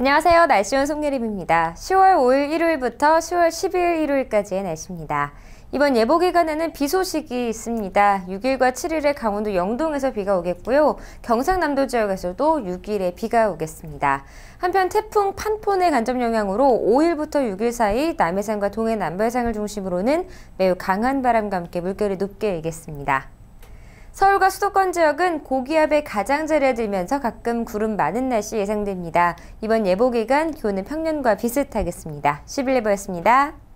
안녕하세요. 날씨원 송예림입니다. 10월 5일 일요일부터 10월 12일 일요일까지의 날씨입니다. 이번 예보 기간에는 비 소식이 있습니다. 6일과 7일에 강원도 영동에서 비가 오겠고요. 경상남도 지역에서도 6일에 비가 오겠습니다. 한편 태풍 판폰의 간접 영향으로 5일부터 6일 사이 남해상과 동해 남부해상을 중심으로는 매우 강한 바람과 함께 물결이 높게 일겠습니다. 서울과 수도권 지역은 고기압의 가장자리에 들면서 가끔 구름 많은 날씨 예상됩니다. 이번 예보 기간 기온은 평년과 비슷하겠습니다. 11예보였습니다.